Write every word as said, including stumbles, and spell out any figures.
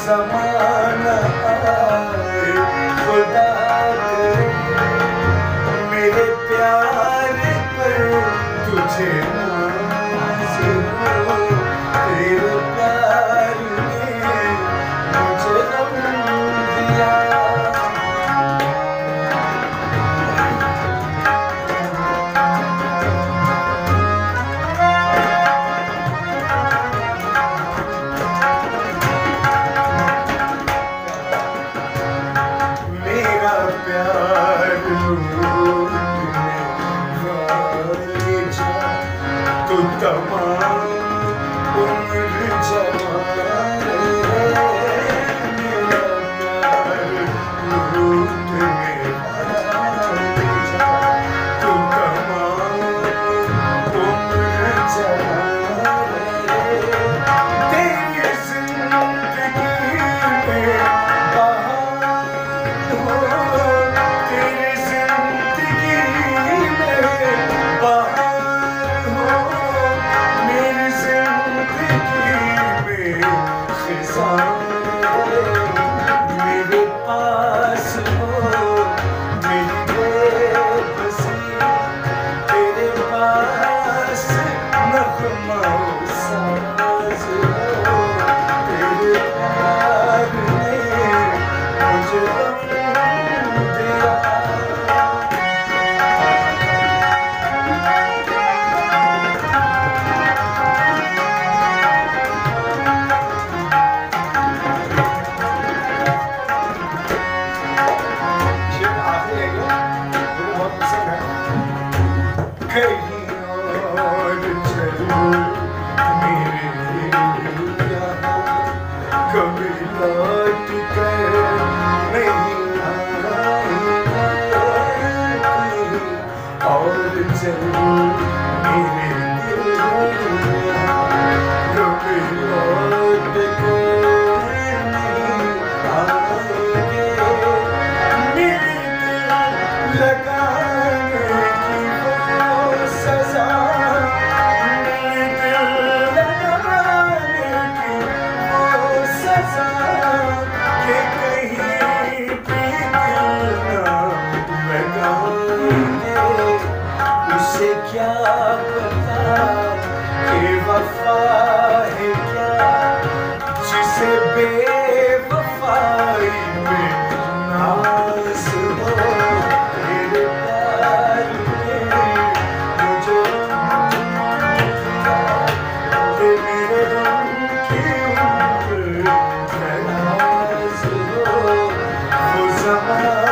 ज़माना आए खुदा करे मेरे प्यार पर तुझे नाज़ हो। तेरे प्यार ने मुझे गम दिया। प्यार लूटने वाले जा तू तमाम उम्र जवा मेरा प्यार लूटने वाले जा तू तमाम उम्र जवा तेरी जिंदगी में मेरे पास हो मेरी बेबसी तेरे पास नग़मा साज़ हो। तेरे प्यार ने मुझे गम दिया। कहीं और चलो मेरे यहाँ कभी लौट कर नहीं आएगा। कहीं और चलो मेरे यहाँ कभी लौट कर नहीं आएंगे। मेरे दिल लगाने की सजा मेरे दिल लगाने की वो सजा कि कहीं भी दिल ना लगाएंगे। उसे क्या पता कि वफा है क्या जिसे बेवफाई में नाज़ हो। तेरे प्यार ने मुझे मेरे गम की उम्र दराज़ हो। वो ज़माना